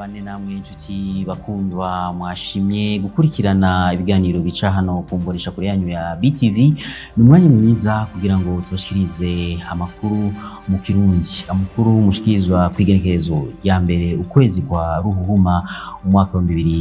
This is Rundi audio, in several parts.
bane namwe inshuti bakundwa mwashimye gukurikirana ibiganiro bica hano kumbonesha kure yanyu ya BTV. Ni umwanya mwiza kugira ngo tubashikirize amakuru mu Kirundi, amakuru mushikirizwa kwigenekerezo ya mbere ukwezi kwa Ruhuhuma umwaka wa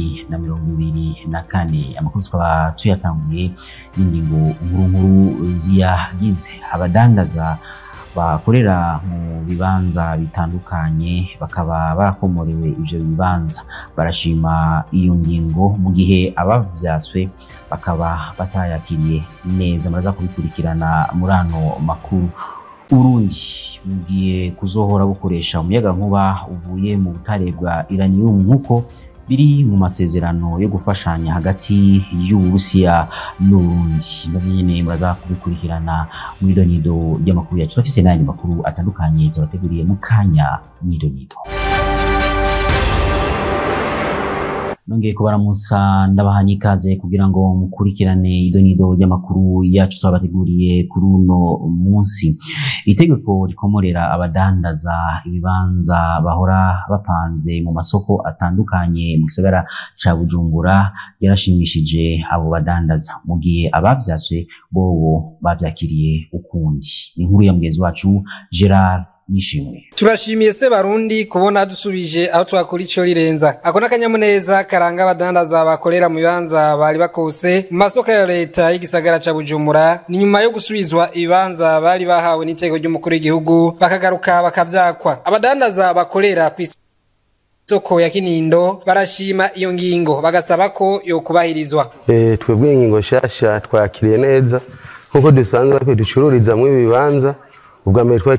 2024. Amakuru tukaba tuyatanguye n'ingingo nkuru ziyagize. Abadandaza bakorera mu bibanza bitandukanye bakaba barakomorewe ivyo bibanza barashima iyo ngingo, mu gihe abavyatswe bakaba batayakiriye neza. Muraza kubikurikirana muri ano makuru. Urundi mugiye kuzohora bukoresha umuyaga nkuba uvuye mu butare bwa uranium nkuko biri mu masezerano yo gufashanya hagati y'Uburusiya n'Uburundi. Ndabiyene muraza kubikurikirana mu idonido y'amakuru yacu. Turafise n'andi makuru atandukanye turateguriye mu kanya mw'idonido. Nongeye kubaramusa ndabahanye ikaze kugira ngo mukurikirane idonido y'amakuru yacu twabateguriye kuri uno munsi. Itegeko rikomorera abadandaza ibibanza bahora bapanze mu masoko atandukanye mu gisagara ca Bujumbura yarashimishije abo badandaza, mu gihe abavyatswe bobo bavyakiriye ukundi. Inkuru ya mugenzi wacu Gerard Nishimwe. Turashimiye se Barundi kubona dusubije aho twakora ico rirenza. Ako nakanyamuneza karanga abadandaza bakorera mu bibanza bari bakose mu masoko ya leta y'igisagara ca Bujumbura, ni nyuma yo gusubizwa ibibanza bari bahawe n'itego ry'umukuru w'igihugu bakagaruka bakavyakwa. Abadandaza bakorera kw'isoko ya Kinindo barashima iyo ngingo bagasaba ko yo kubahirizwa. Twebwe ingingo shasha twakiriye neza nkuko dusanzwe ariko ducururiza mu bibanza. Ubwa mbere twari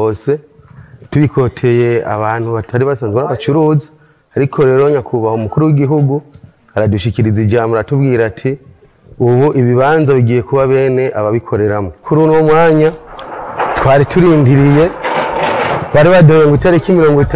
tubikoteye abantu batari basanzwe bacuruza, ariko rero nyakubahwa umukuru w'igihugu aradushikiriza ijambo aratubwira ati ubu ibibanza bigiye kuba bene ababikoreramo. Kuri uno mwanya twari turindiriye, bari badoye ngo itariki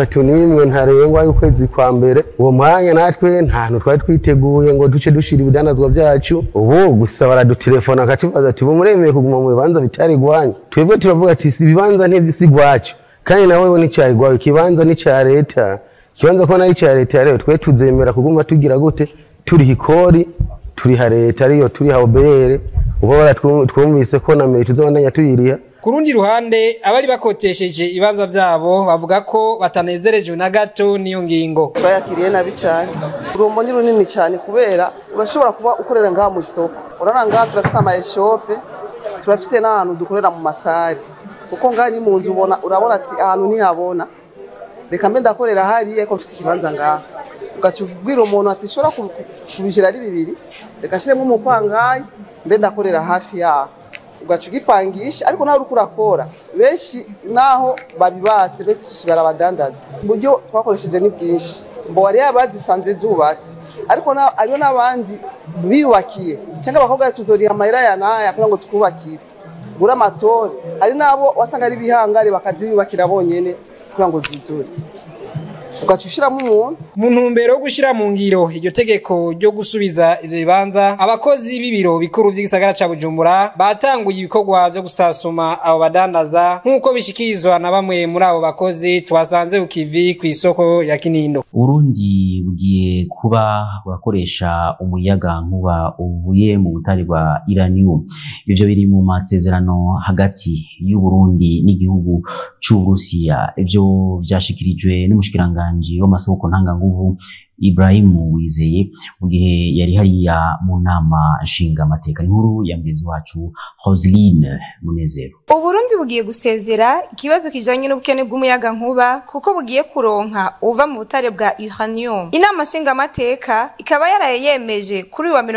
31 ntarengwa y'ukwezi kwa mbere. Uwo mwanya natwe nta hantu twari twiteguye ngo duce dushira ibidandazwa byacu. Ubu gusa baradutelefona akatubaza ati muremeye kuguma mu bibanza bitari gwanya. Twebwe turavuga ati ibibanza ntivisi gwacu, kandi nawe ni cyari gwawe, ikibanza ni cya leta. Ikibanza ko nari cya leta rero twe tuzemera kuguma tugira gute, turi hikori, turi ha leta ariyo, turi ha obere. Ubu baratwumvise ko na mbere tuzobandanya tuyiriha. Kurundi ruhande abari bakotesheje ibanza vyabo bavuga ko batanezerejwe na gato niyo ngingo. Bayakiriye nabi cyane. Urumbo ni runini cyane kubera urashobora kuba ukorera ngaha mu isoko. Urana ngaha turafite ama eshope, turafite n'ahantu dukorera mu masari. Kuko ngaha ni mu nzu urabona ati ahantu ntihabona. Reka mbe ndakorera hari ariko mfite ikibanza ngaha. Ugacubwira umuntu ati shora kubijira ari bibiri. Reka shiremo umukwangayi mbe ndakorera hafi yaho. Ugacugipangisha ariko nawe uruko urakora benshi naho babibatse bese barabadandaza. Buryo twakoresheje ni bwinshi, mbo wari yabazisanze zubatse, ariko ariyo n'abandi biyubakiye cyangwa bakobwa tutoriya amahera ya naya kugira ngo tukubakire gura amatore. Ari nabo wasanga ari bihangare bakaziyubakira bonyene kugira ngo zizure. Ugacushiramo umuntu mu ntumbero yo gushira mu ngiro iryo tegeko ryo gusubiza ivyo bibanza. Abakozi b'ibiro bikuru vy'igisagara ca Bujumbura batanguye ibikorwa vyo gusasuma abo badandaza nk'uko bishikirizwa na bamwe muri abo bakozi twasanze ukivi kw'isoko ya Kinindo. Urundi bugiye kuba burakoresha umuyaga nkuba uvuye mu butare bwa uranium. Ivyo biri mu masezerano hagati y'u Burundi n'igihugu c'Uburusiya. Ivyo vyashikirijwe n'umushikiranganje w'amasoko ntanganguvu Ibrahim Wizeye mu gihe yari hariya mu nama nshinga amateka. Inkuru ya mugenzi wacu Roseline Munezero. Uburundi bugiye gusezera ikibazo kijanye n'ubukene bw'umuyaga nkuba kuko bugiye kuronka uva mu butare bwa uranium. Inama nshinga amateka ikaba yaraye yemeje kuri wa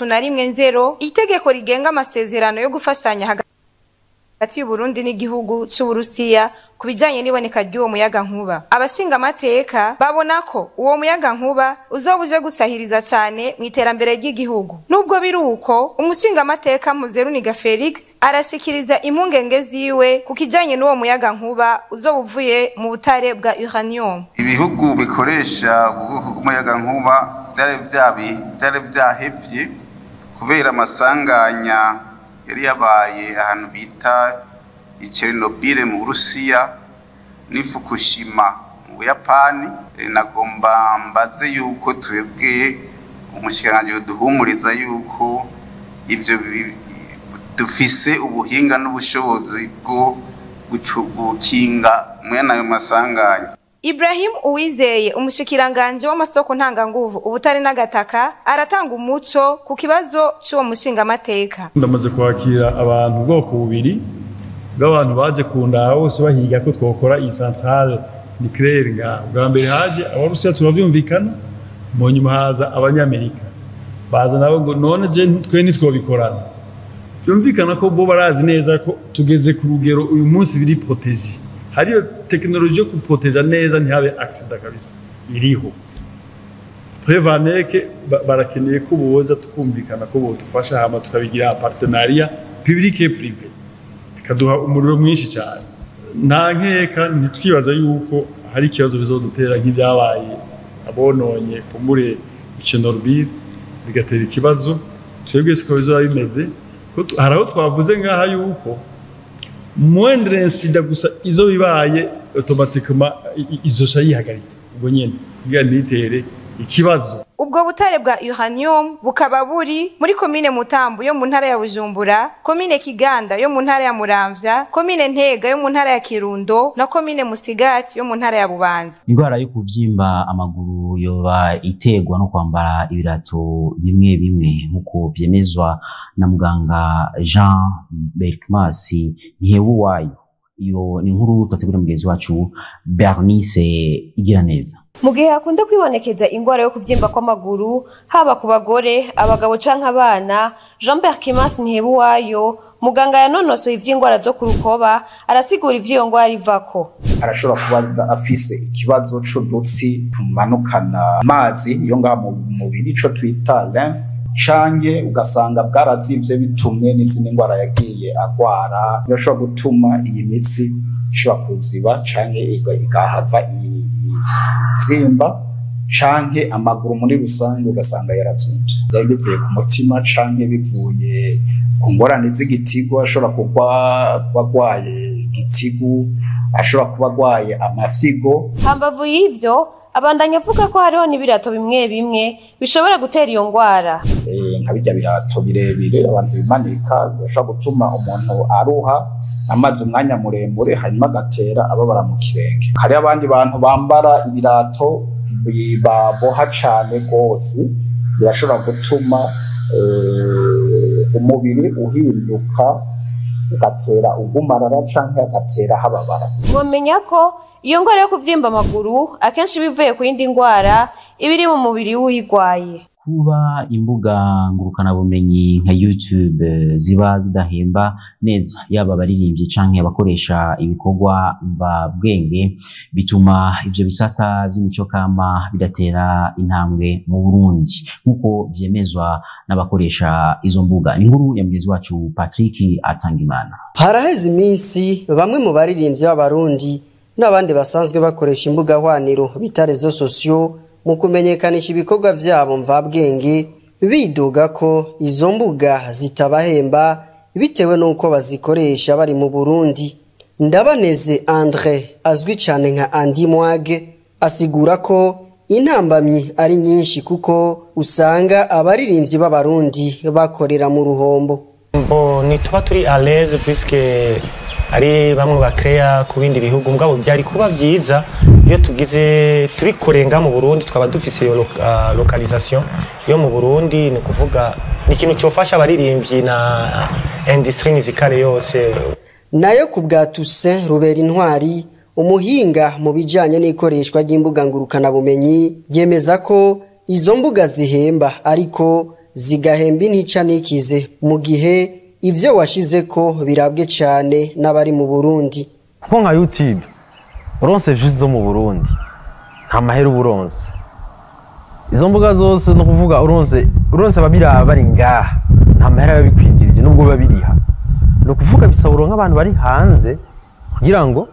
31/0 itegeko rigenga amasezerano yo gufashanya hagati y'u Burundi n'igihugu c'Uburusiya kubijanye n'iboneka ry'uwo muyaga nkuba. Abashinga amateka babona ko uwo muyaga nkuba uzobuje gusahiriza cyane mu iterambere ry'igihugu. Nubwo biruko umushinga amateka Muzeruniga Felix arashikiriza impungenge ziwe kukijanye n'uwo muyaga nkuba uzobuvuye mu butare bwa uranium. Ibihugu bikoresha umuyaga nkuba byari byahevye kubera amasanganya yari yabaye ahantu bita Chernobyl mu Burusiya ni Fukushima mu Buyapani. Nagomba mbaze yuko twebwe umushikiranganji duhumuriza yuko ivyo dufise ubuhinga n'ubushobozi bwo gukinga mwene ayo masanganya. Ibrahim Uwizeye umushikiranganje w'amasoko ntanganguvu ubutare n'agataka aratanga umuco ku kibazo cy'uwo mushinga amateka. Ndamaze kwakira abantu bwoko bubiri bw'abantu baje kunda bose bahiga ko twokora iyi centrale nucléaire nga bwa mbere haje abarusiya turavyumvikana mu nyuma haza abanyamerika baza nabo ngo none je twe nitwobikorana byumvikana ko bo barazi neza ko tugeze ku rugero uyu munsi biri protege hariyo technologie yo kuproteja neza ntihabe accident kabisa iriho Prevaneke barakeneye ko boza tukumvikana ko bodufasha hama tukabigira partenariat public et privé kaduha umuriro mwinshi cyane nta nkeka ntitwibaza yuko hari ikibazo bizodutera nk'ibyabaye abononye kumure Chernobyl bigatera ikibazo twebwe siko bizoba bimeze ko haraho twavuze ngaha yuko moindre incident gusa izo bibaye automatiquement izosha yihagarika ubwo nyene kugira nitere ikibazo. Ubwo butare bwa uranium bukaba buri muri komine Mutambu yo mu ntara ya Bujumbura, komine Kiganda yo mu ntara ya Muramvya, komine Ntega yo mu ntara ya Kirundo na komine Musigati yo mu ntara ya Bubanza. Indwara yo kuvyimba amaguru yoba iterwa no kwambara ibirato bimwe bimwe nkuko vyemezwa na muganga Jean Berkmas Ntihebuwayo. Iyo ni inkuru twategura mugenzi wacu Bernice Igiraneza. Mu gihe hakunda kwibonekeza ingwara yo kuvyimba kw'amaguru haba ku bagore, abagabo canke abana, Jean Berkmas Ntihebuwayo muganga yanonosoye ivy'ingwara zo kurukoba arasigura ivyo ngwara ivako. Arashobora kuba afise ikibazo c'udutsi tumanukana amazi yo ngaha mu mubiri ico twita lymph, canke ugasanga bwarazivye bitumwe n'izindi ngwara yagiye agwara, birashobora gutuma iyi mitsi ishobora kuziba canke igahava vyimba canke amaguru muri rusange ugasanga yaravyimbye. Byari bivuye ku mutima canke bivuye ku ngorane z'igitigu, ashobora kuba agwaye igitigu, ashobora kuba agwaye amafyigo. Hambavu y'ivyo abandanya avuga ko hariho n'ibirato bimwe bimwe bishobora gutera iyo ngwara. Nka bijya birato birebire abantu bimanika bishobora gutuma umuntu aruha amazi umwanya muremure hanyuma agatera ababara mu kirenge. Hari abandi bantu bambara ibirato bibaboha cane gose birashobora gutuma umubiri uhinduka ugatera ugumarara canke agatera hababara. Womenya ko iyo ngwara yo kuvyimba amaguru akenshi bivuye ku yindi ngwara ibiri mu mubiri w'uyigwaye. Kuba imbuga ngurukana bumenyi nka YouTube ziba zidahemba neza yaba abaririmbyi canke abakoresha ibikorwa mva bwenge bituma ivyo bisata by'imico kama bidatera intambwe mu Burundi nkuko vyemezwa n'abakoresha izo mbuga. Ni inkuru ya mugenzi wacu Patrick Atangimana. Haraheze iminsi bamwe mu baririmbyi b'abarundi n'abandi basanzwe bakoresha imbuga hwaniro bita rezo sosio mu kumenyekanisha ibikorwa vyabo mvabwenge bidoga ko izo mbuga zitabahemba bitewe nuko bazikoresha bari mu Burundi. Ndabaneze Andre azwi cyane nka Andi Mwage asigura ko intambamyi ari nyinshi kuko usanga abaririmbyi b'abarundi bakorera mu ruhombo. Ni tuba turi à l'aise puisque ari bamwe bakreya ku bindi bihugu mugabo byari kuba byiza iyo tugize turi korenga mu Burundi twaba dufise iyo localisation yo mu Burundi, ni kuvuga ni ikintu cyofasha abaririmbyi na industrie musicale yose. Nayo ku bwa Toussaint Rubera Intwari umuhinga mu bijanye n'ikoreshwa ry'imbuga ngurukana bumenyi yemeza ko izo mbuga zihemba ariko zigahemba intica nikize mu gihe ivyo washize ko birabwe cyane n'abari mu Burundi. Kuko nka YouTube uronse views zo mu Burundi nta mahera uburonse. Izo mbuga zose no kuvuga uronse babira bari ngaha nta mahera bikwinjirije nubwo babiriha. No kuvuga bisaburo nk'abantu bari hanze kugira ngo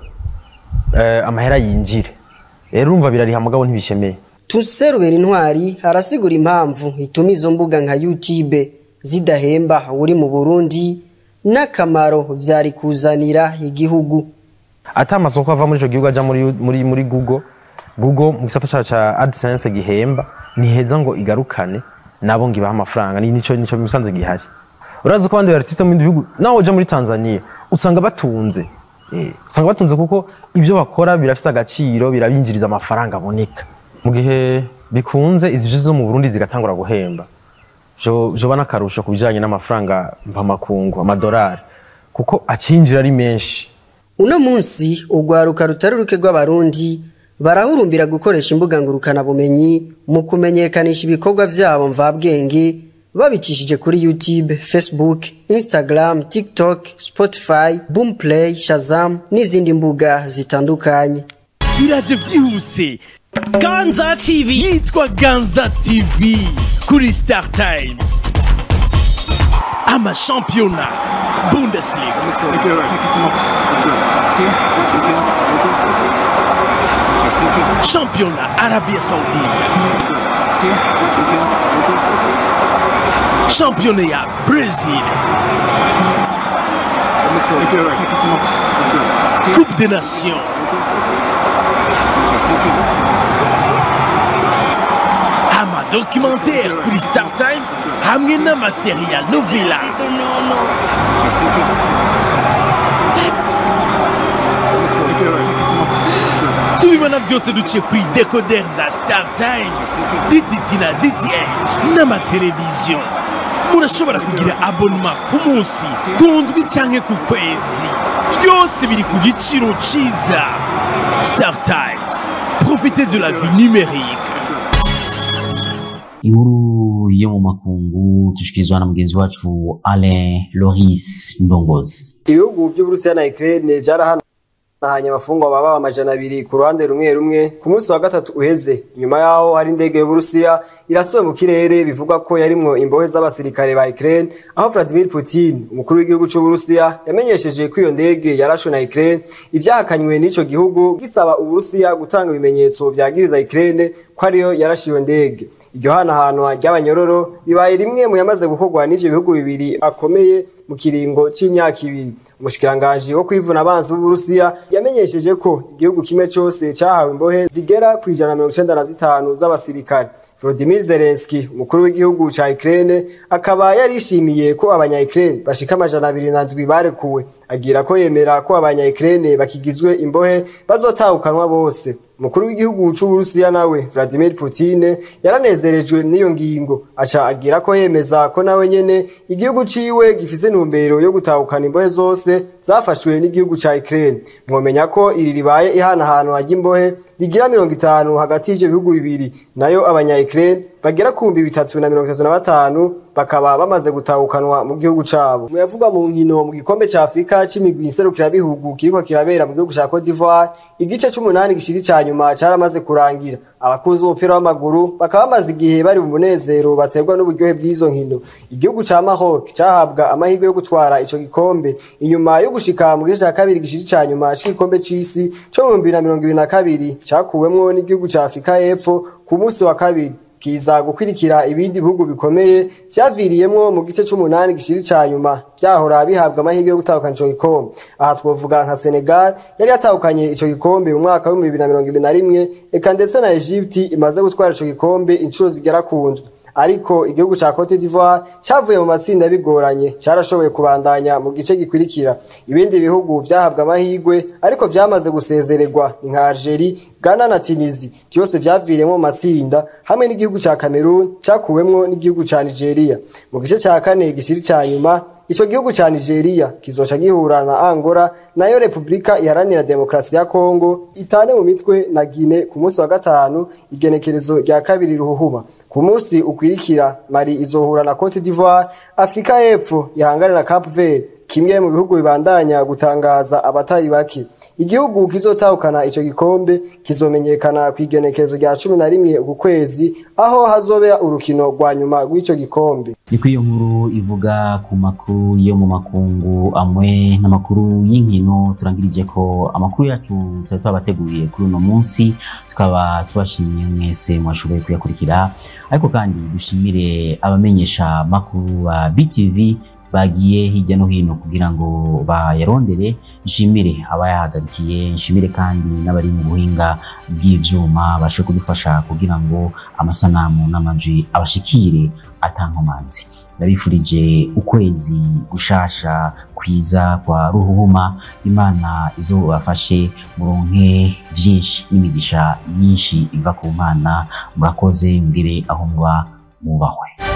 amahera yinjire. Rero urumva birariha mugabo ntibishemeye. Toussaint Rubera Intwari arasigura impamvu ituma izo mbuga nka YouTube zidahemba uri mu Burundi n'akamaro vyari kuzanira igihugu. Ata amasoko ava muri ico gihugu aja muri Google Google mu gisata cha AdSense gihemba niheza ngo igarukane nabo ngibaha amafaranga nico bimusanze gihari. Urazi ko abandi artiste mu bihugu naho uja muri Tanzania usanga batunze kuko ibyo bakora birafise agaciro birabinjiriza amafaranga aboneka. Mu gihe bikunze izije zo mu Burundi zigatangura guhemba jo bana karusho kubijanye n'amafaranga mva makungu amadolari kuko acinjira ari menshi. Uno munsi ugwaruka rutari ruke rw'abarundi barahurumbira gukoresha imbuga ngurukana bumenyi mu kumenyekanisha ibikorwa vyabo mvabwenge babicishije kuri YouTube, Facebook, Instagram, TikTok, Spotify, Boomplay, Shazam n'izindi mbuga zitandukanye. Biraje vyihuse. Ganza TV yitwa Ganza TV kuri Star Times. Ama championnat Bundesliga. Championnat Arabie Saoudite. Championnat Brésil. Coupe des Nations. Ama documentaire kuri Star Times hamwe n'amaserie ya novela. Tubibona byose duciye kuri decoder za Star Times, DTT na DTH n'amateleviziyo. Murashobora kugira abonnement ku munsi, ku ndwi canke ku kwezi. Byose biri ku giciro ciza. Star Times, profitez de la vie numérique. Inkuru yo mu makungu tushikirizwa na mugenzi wacu Alain Loris Ndongozi. Ibihugu by'Uburusiya na Ukraine byarahanahanye abafungwa baba amajana 200 ku ruhande rumwe ku munsi wa gatatu uheze. Nyuma yaho hari indege y'Uburusiya irasuwe mu kirere bivuga ko yarimwo imbohe z'abasirikare ba Ukraine, aho Vladimir Putin umukuru w'igihugu cy'Uburusiya yamenyesheje ko iyo ndege yarashwe na Ukraine, ivyahakanywe n'ico gihugu gisaba Uburusiya gutanga ibimenyetso byagiriza Ukraine ko ariyo yarashiwe ndege. Iryo hanahano ry'abanyororo ribaye rimwe mu yamaze gukorwa n'ivyo bihugu bibiri akomeye mu kiringo c'imyaka 2. Umushikiranganje wo kwivuna abanzi b'Uburusiya yamenyesheje ko igihugu kimwe cyose cyahawe imbohe zigera ku 195 z'abasirikare. Volodymyr Zelensky umukuru w'igihugu ca Ukraine akaba yarishimiye ko abanya-Ukraine bashika amajana 207 barekuwe, agira ko yemera ko abanya-Ukraine bakigizwe imbohe bazotahukanwa bose. Umukuru w'igihugu c'Uburusiya nawe Vladimir Putin yaranezerejwe n'iyo ngingo, aca agira ko yemeza ko nawe nyene igihugu ciwe gifise intumbero yo gutahukana imbohe zose zafashwe n'igihugu ca Ukraine. Mwomenya ko iri ribaye ihanahano ry'imbohe rigira 50 hagati y'ivyo bihugu bibiri, nayo abanya-Ukraine bagera ku 335 bakaba bamaze gutahukanwa mu gihugu cabo. Muyavuga mu nkino mu gikombe ca Afrika c'imigwi nserukira bihugu kiriko kirabera mu gihugu ca Cote d'Ivoire, igice c'8 gishiri ca nyuma caramaze kurangira. Abakuzi b'umupira w'amaguru bakaba bamaze igihe bari mu munezero baterwa n'uburyohe bw'izo nkino. Igihugu ca Maroc cahabwa amahirwe yo gutwara ico gikombe inyuma yo gushika mu gice ca kabiri gishiri ca nyuma c'igikombe c'isi co mu 2022 cakuwemwo n'igihugu ca Afrika y'Epfo ku munsi wa kabiri. Kiza gukwirikira ibindi bihugu bikomeye byaviriyemwo mu gice c'8 gishiri ca nyuma byahora bihabwa amahirwe yo gutahukana ico gikombe. Aha twovuga nka Senegal yari yatahukanye ico gikombe mu mwaka wa 2021, eka ndetse na Egypt imaze gutwara ico gikombe incuro zigera ku ndwi. Ariko igihugu ca Cote d'Ivoire cavuye mu matsinda bigoranye, carashoboye kubandanya mu gice gikwirikira. Ibindi bihugu vyahabwa amahirwe ariko vyamaze gusezererwa ni nka Algeria, Ghana na Tunisia, byose vyaviremo mu matsinda hamwe n'igihugu ca Cameroon cakuwemwo n'igihugu ca Nigeria. Mu gice ca kane gishiri ca nyuma ico gihugu ca Nigeria kizoca gihura na Angola, nayo Republika Iharanira Demokarasi ya Kongo itane mu mitwe na Guinea ku munsi wa gatanu igenekerezo rya 2 ruhuhuma. Ku munsi ukwirikira Mali izohura na Cote d'Ivoire, Afrika y'Epfo yahangana na Cape Verde, kimwe mu bihugu bibandanya gutangaza abatari bake. Igihugu kizotahukana ico gikombe kizomenyekana kwigenekerezo rya 11 uku kwezi, aho hazobera urukino rwa nyuma rw'ico gikombe. Ni kwiyo nkuru ivuga ku makuru yo mu makungu amwe n'amakuru y'inkino turangirije ko amakuru yacu twabateguriye kuri uno munsi, tukaba tubashimiye mwese mwashoboye kuyakurikira, ariko kandi dushimire abamenyesha makuru wa BTV bagiye hirya no hino kugira ngo bayarondere. Nshimire abayahagarikiye, nshimire kandi n'abari mu buhinga bw'ivyuma bashe kudufasha kugira ngo amasanamu n'amajwi abashikire atankomanzi. Ndabifurije ukwezi gushasha kwiza kwa ruhuma, Imana izobafashe muronke byinshi n'imigisha myinshi iva ku Mana. Murakoze mbwire aho muba mubahwe.